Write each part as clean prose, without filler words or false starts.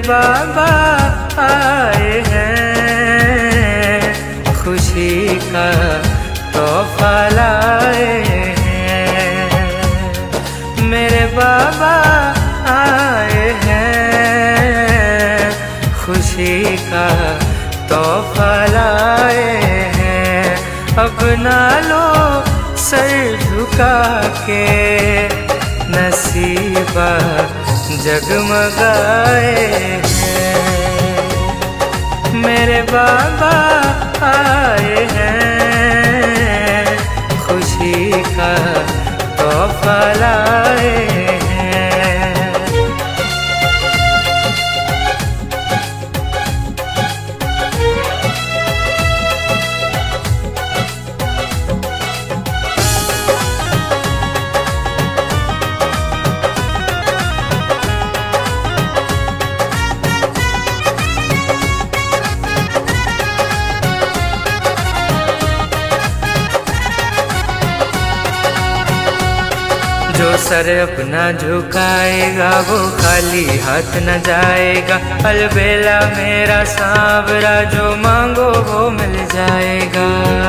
बाबा आए हैं, खुशी का तोहफा लाए हैं। मेरे बाबा आए हैं, खुशी का तोहफा लाए हैं। अब ना लो सर झुका के, नसीबा जगमगाए हैं। मेरे बाबा आए हैं, खुशी का तोहफा लाए हैं। जो सर अपना झुकाएगा वो खाली हाथ न जाएगा। अलबेला मेरा सांवरा, जो मांगो वो मिल जाएगा।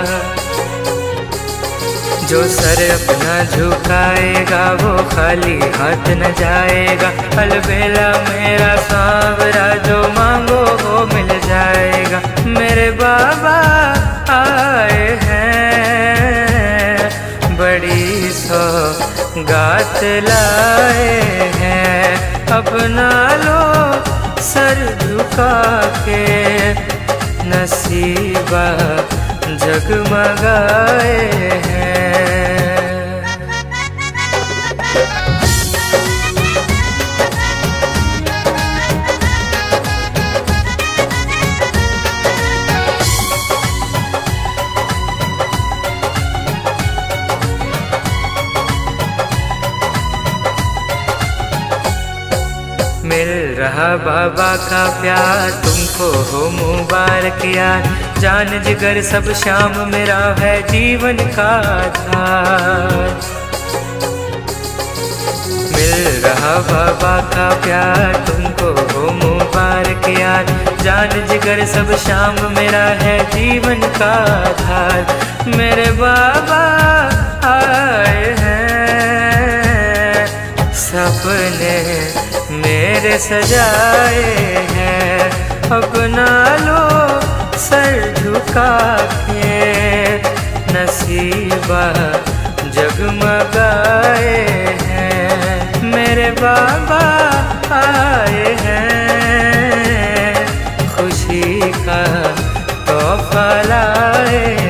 जो सर अपना झुकाएगा वो खाली हाथ न जाएगा। अलबेला मेरा सांवरा, जो मांगो वो मिल जाएगा। मेरे बाबा आए हैं, बड़ी सौगात लाए हैं। अपना लो सर झुका के, नसीबा जगमगाए हैं। मिल रहा बाबा का प्यार, तुमको हो मुबारक यार। जान जिगर सब शाम मेरा है जीवन का आधार। मिल रहा बाबा का प्यार, तुमको हो मुबारक यार। जान जिगर सब शाम मेरा है जीवन का आधार। मेरे बाबा आए हैं, सपने मेरे सजाए हैं। अपना लो सर झुका के, नसीबा जगमगाए हैं। मेरे बाबा आए हैं, खुशी का तोहफा लाए हैं।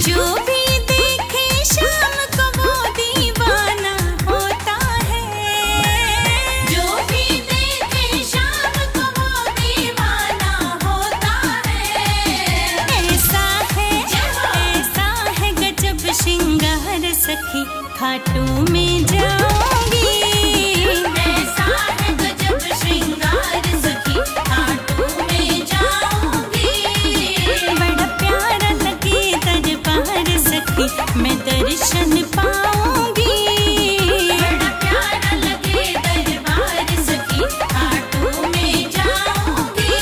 जो भी देखे शाम को वो दीवाना होता है। जो भी देखे शाम को वो दीवाना होता है। ऐसा है गजब श्रृंगार सखी खाटू में जाऊंगी। ऐसा है गजब श्रृंगार सखी खाटू में जाऊंगी। बड़ा प्यारा लगे दरबार सखी मैं दर्शन पाऊंगी। बड़ा प्यारा लगे दरबार सखी खाटू में जाऊंगी।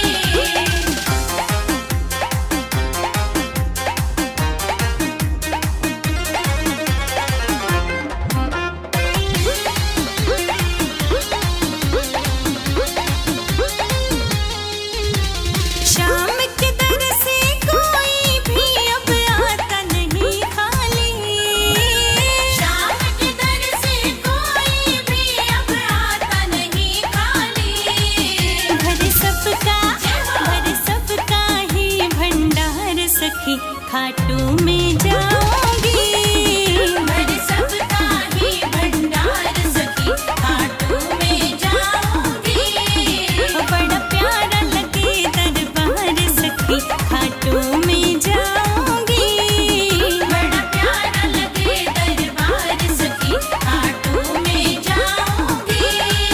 शाम के दर से कोई भी अब आता नहीं खाली। शाम के दर से कोई भी अब आता नहीं खाली। भर सबका ही भंडार सखी खाटू में जाऊंगी। भर सबका ही भंडार सखी खाटू में जाऊंगी। बड़ा प्यारा लगे दरबार सखी खाटू में जाऊंगी। बड़ा प्यारा लगे दरबार सखी खाटू में जाऊंगी।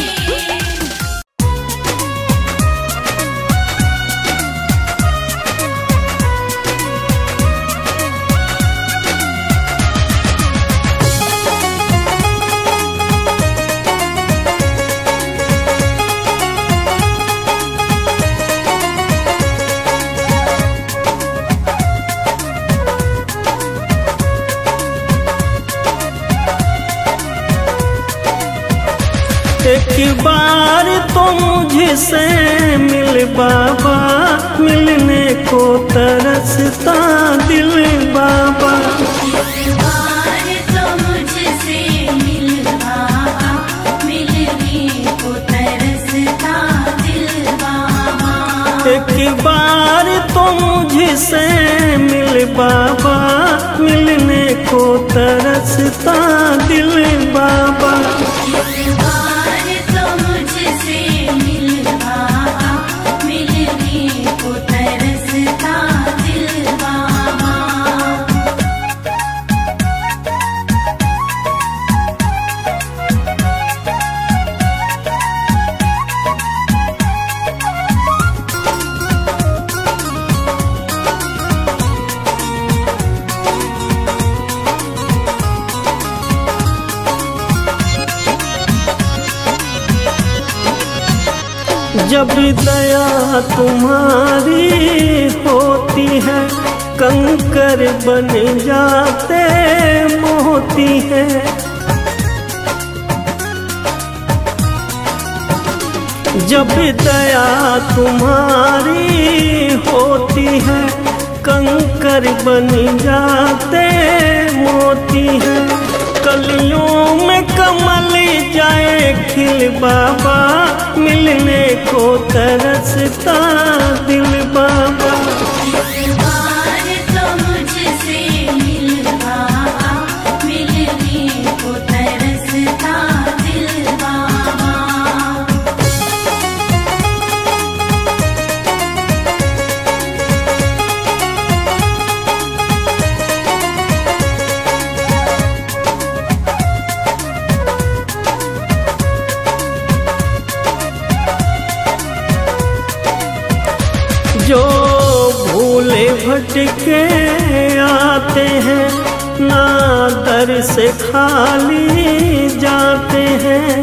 एक बार तो मुझसे मिल बाबा, मिलने को तरसता दिल बाबा। एक बार तो मुझसे मिल बाबा, मिलने को तरसता दिल बाबा। एक बार तो मुझसे मिल बाबा, मिलने को तरसता दिल बाबा। एक बार तो मुझसे मिल बाबा, मिलने को तरसता दिल बाबा। जब दया तुम्हारी होती है, कंकर बन जाते मोती है। जब दया तुम्हारी होती है, कंकर बन जाते मोती है। कलियों में कमल जाए खिल बाबा, मिलने को तरसता दिल बाबा। एक बार तो मुझसे मिल बाबा, मिलने को तरसता दिल बाबा। जो भूले भटके आते हैं, ना दर से खाली जाते हैं।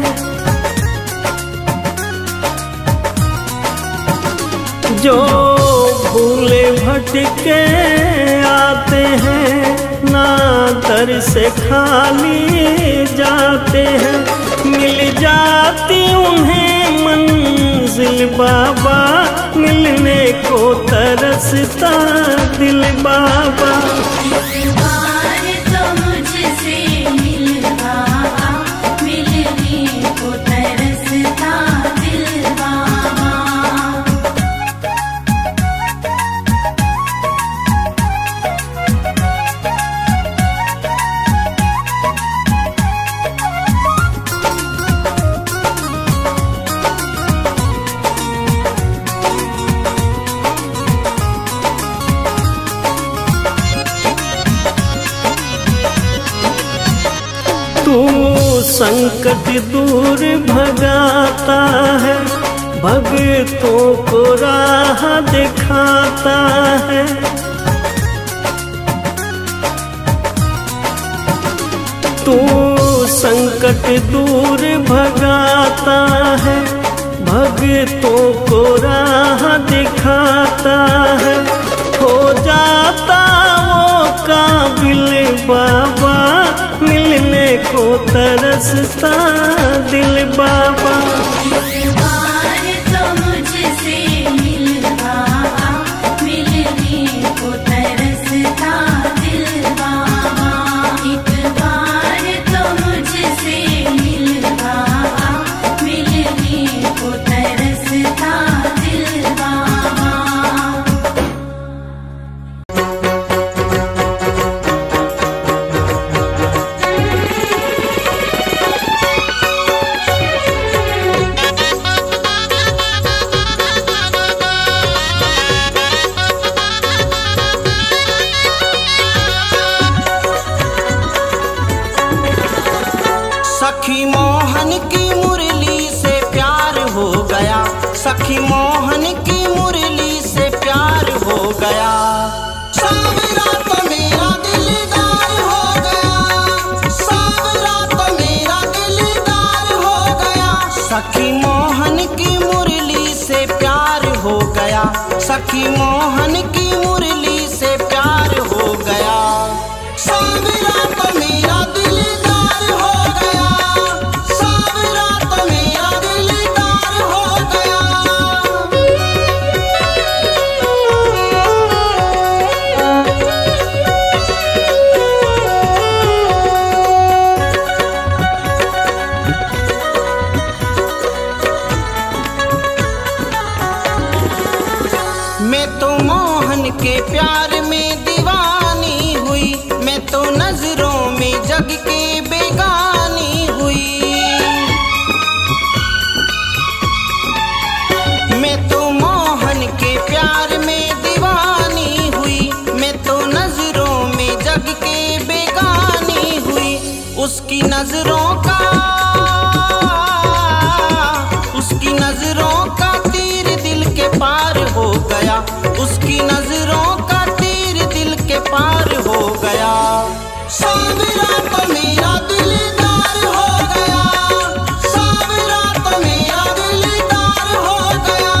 जो भूले भटके आते हैं, ना दर से खाली जाते हैं। मिल जाती उन्हें मंजिल बाबा, मिलने को तरसता दिल बाबा। एक बार तो मुझसे मिल बाबा, मिलने को तरसता दिल बाबा। तू संकट दूर भगाता है, भक्तों को राह दिखाता है। तू संकट दूर भगाता है, भक्तों को राह दिखाता है। हो जाता वो काबिल बाबा, मिलने को तरसता दिल बाबा। एक बार तो मुझसे मिल बाबा, मिलने को तरसता दिल बाबा। एक बार तो मुझसे मिल बाबा, मिलने को तरसता दिल बाबा। सखी मोहन की मुरली से प्यार हो गया, सखी मोहन की मुरली से प्यार हो गया। सावरा तो मेरा दिलदार हो गया, सावरा तो मेरा दिलदार हो गया। सखी मोहन की मुरली से प्यार हो गया, सखी मोहन की मुरली से प्यार हो गया। सावरा तो मेरा दिलदार हो गया, सावरा तो मेरा दिलदार हो गया। मैं तो मोहन के प्यार में दीवानी हुई, मैं तो नजरों में जग के बेगानी हुई। मैं तो मोहन के प्यार में दीवानी हुई, मैं तो नजरों में जग के बेगानी हुई। उसकी नजरों का, उसकी नजरों का तीर दिल के पार हो गया, उसकी नजरों का तीर दिल के पार हो गया। सावरा तो मेरा दिलदार हो गया, सावरा तो मेरा दिलदार हो गया।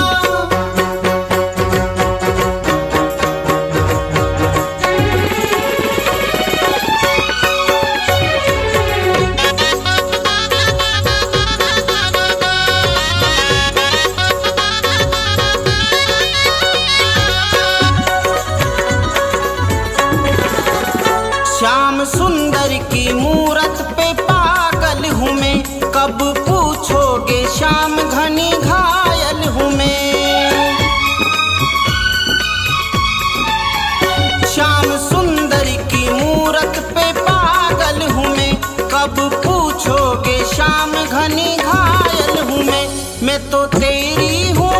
श्याम सुंदर की मूरत पे पागल हूँ मैं, कब पूछोगे श्याम घनी घायल हूँ मैं। श्याम सुंदर की मूरत पे पागल हूँ मैं, कब पूछोगे श्याम घनी घायल हूँ मैं तो तेरी हूँ,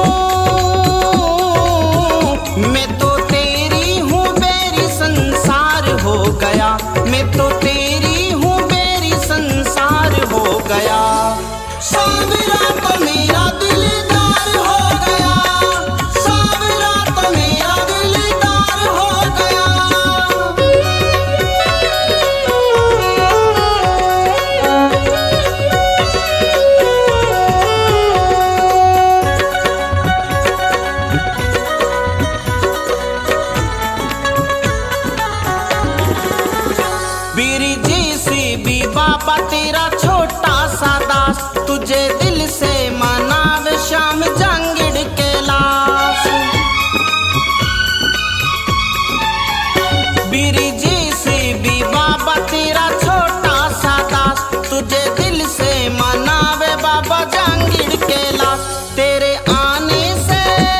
मैं तो तेरी हूँ, बेरी संसार हो गया। मैं तो तेरी हूँ, बेरी संसार हो गया। सावरा तो मेरा दिलदार हो गया, सावरा तो मेरा दिलदार हो गया। बीरी जी भी बाबा तेरा छोटा सा दास, तुझे दिल से मनावे श्याम जांगिड़ कैलाश। बीरी जी भी बाबा तेरा छोटा सा दास, तुझे दिल से मनावे बाबा जांगिड़ कैलाश। तेरे आने से,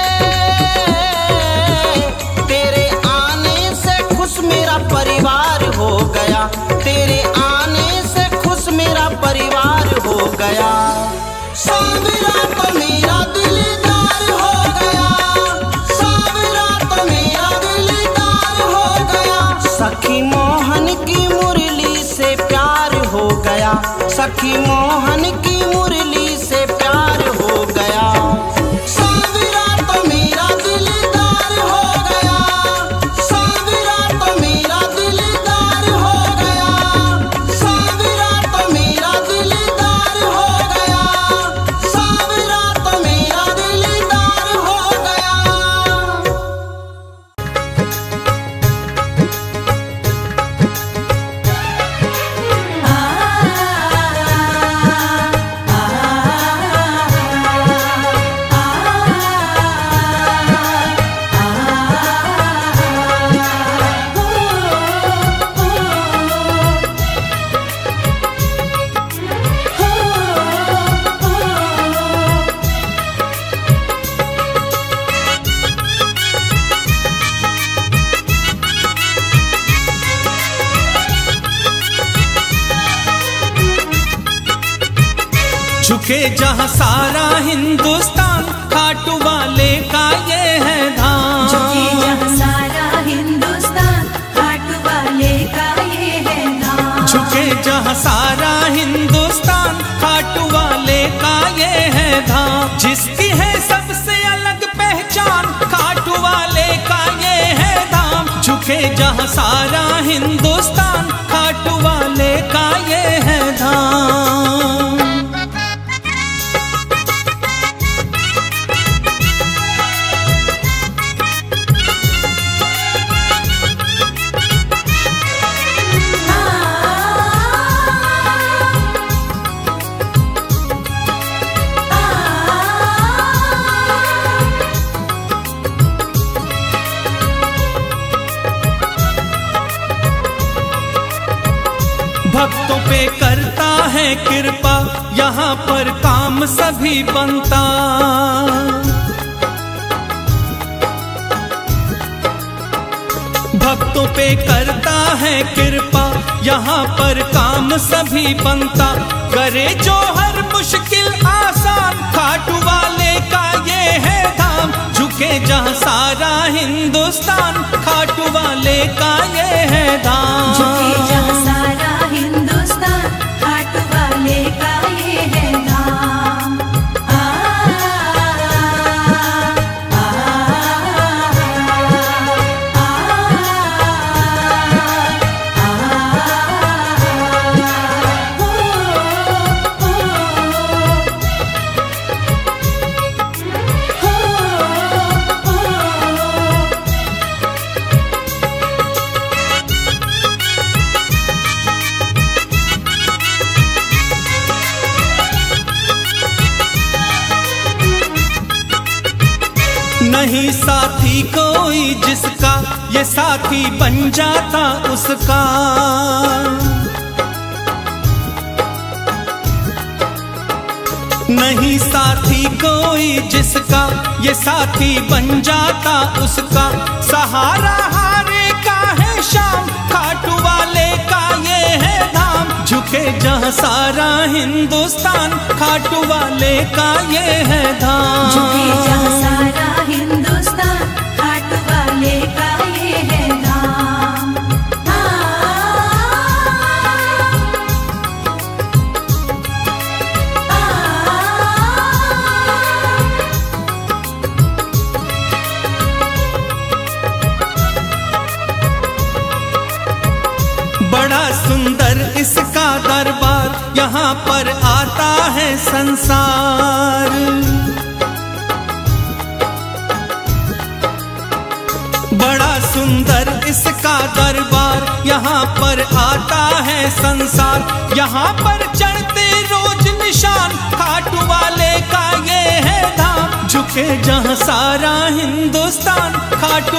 तेरे आने से खुश मेरा परिवार हो गया, तेरे आने से खुश मेरा परिवार हो गया। सावरा तो मेरा दिलदार हो गया, सावरा तो मेरा दिलदार हो गया। सखी मोहन की मुरली से प्यार हो गया, सखी मोहन की मुरली से प्यार हो गया। सावरा तो मेरा दिलदार हो गया, सावरा तो मेरा दिलदार हो गया, सावरा तो मेरा दिलदार हो गया, सावरा तो मेरा दिलदार हो गया। झुके जहाँ सारा हिंदुस्तान, खाटू वाले का ये है धाम। झुके जहाँ सारा हिंदुस्तान, खाटू वाले का ये है धाम। झुके जहाँ सारा हिंदुस्तान, खाटू वाले का ये है धाम। जिसकी है सबसे अलग पहचान, खाटू वाले का ये है धाम। झुके जहाँ सारा हिंदुस्तान, खाटू वाले का ये है धाम। भक्तों पे करता है कृपा, यहाँ पर काम सभी बनता। भक्तों पे करता है कृपा, यहाँ पर काम सभी बनता। करे जो हर मुश्किल आसान, खाटू वाले का ये है धाम। झुके जहाँ सारा हिंदुस्तान, खाटू वाले का ये है धाम। झुके जहाँ सारा हिंदुस्तान, खाटू वाले का ये है धाम। नहीं साथी कोई जिसका, ये साथी बन जाता उसका। नहीं साथी कोई जिसका, ये साथी बन जाता उसका। सहारा हारे का है शाम, खाटू वाले का ये है धाम। झुके जहाँ सारा हिंदुस्तान, खाटू वाले का ये है धाम। झुके जहाँ सारा हिंदुस्तान, खाटू वाले का ये है धाम। बड़ा सुंदर इसका दरबार, यहाँ पर आता है संसार। बड़ा सुंदर इसका दरबार, यहाँ पर आता है संसार। यहाँ पर चढ़ते रोज निशान, खाटू वाले का ये है धाम। झुके जहाँ सारा हिंदुस्तान, खाटू